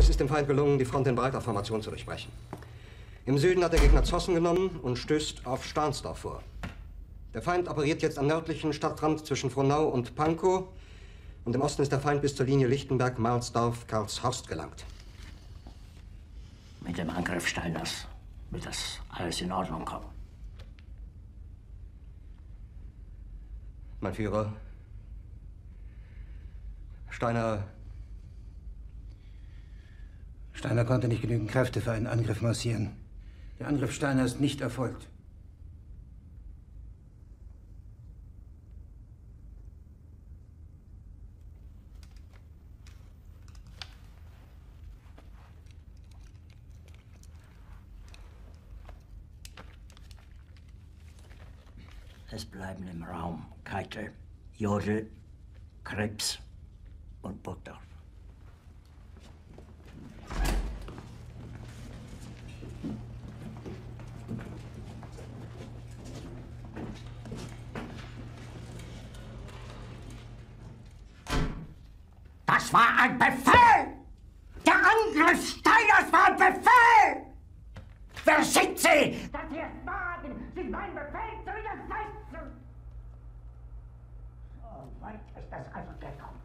Es ist dem Feind gelungen, die Front in breiter Formation zu durchbrechen. Im Süden hat der Gegner Zossen genommen und stößt auf Stahnsdorf vor. Der Feind operiert jetzt am nördlichen Stadtrand zwischen Frohnau und Pankow. Und im Osten ist der Feind bis zur Linie Lichtenberg-Marsdorf-Karlshorst gelangt. Mit dem Angriff Steiners wird das alles in Ordnung kommen. Mein Führer, Steiner konnte nicht genügend Kräfte für einen Angriff massieren. Der Angriff Steiner ist nicht erfolgt. Es bleiben im Raum Keitel, Jodl, Krebs und Burgdorf. Das war ein Befehl! Der Angriff Steiners war ein Befehl! Wer schickt Sie? Dass Sie es wagen, sich meinem Befehl zu widersetzen! So weit ist das also gekommen.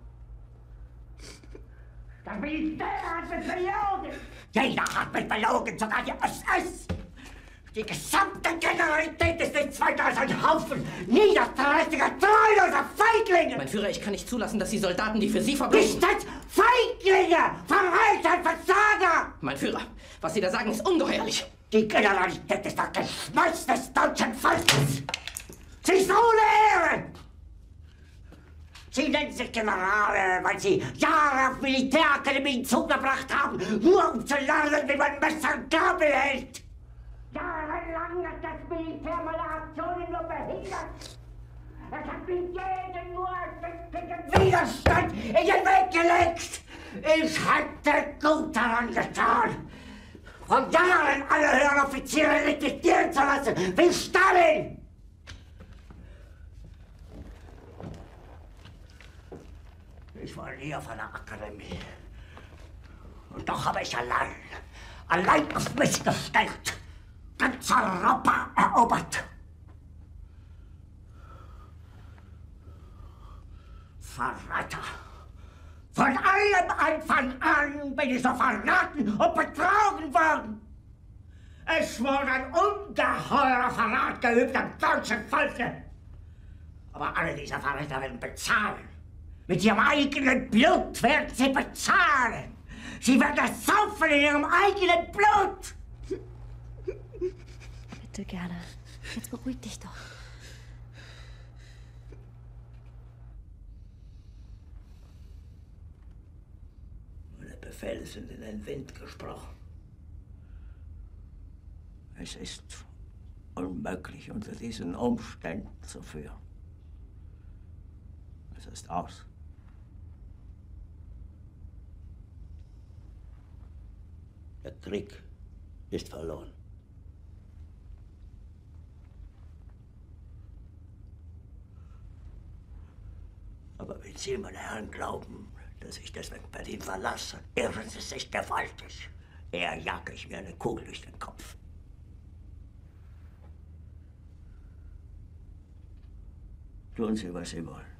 Das Militär hat mich belogen! Jeder hat mich belogen, sogar die SS! Die gesamte Generalität ist nichts weiter als ein Haufen niederträchtiger, treuloser Feiglinge! Mein Führer, ich kann nicht zulassen, dass die Soldaten, die für Sie verbrechen... Nicht als Feiglinge! Verreiter, Versager! Mein Führer, was Sie da sagen, ist ungeheuerlich. Die Generalität ist das Geschmeiß des deutschen Volkes! Sie ist ohne Ehre! Sie nennen sich Generale, weil Sie Jahre auf Militärakademien zugebracht haben, nur um zu lernen, wie man Messer und Gabel hält! Jahrelang hat das Militär meine Aktionen nur behindert. Es hat mir jeden nur ersichtlichen Widerstand in den Weg gelegt. Ich hätte gut daran getan, von Jahren alle höheren Offiziere liquidieren zu lassen, wie Stalin. Ich war nie auf einer Akademie. Und doch habe ich allein auf mich gestellt, ganz Europa erobert. Verräter! Von allem Anfang an bin ich so verraten und betrogen worden. Es wurde ein ungeheurer Verrat geübt am deutschen Volke. Aber alle diese Verräter werden bezahlen. Mit ihrem eigenen Blut werden sie bezahlen. Sie werden das saufen in ihrem eigenen Blut. Bitte gerne. Jetzt beruhig dich doch. Meine Befehle sind in den Wind gesprochen. Es ist unmöglich, unter diesen Umständen zu führen. Es ist aus. Der Krieg ist verloren. Aber wenn Sie, meine Herren, glauben, dass ich deswegen Berlin verlasse, irren Sie sich gewaltig. Eher jage ich mir eine Kugel durch den Kopf. Tun Sie, was Sie wollen.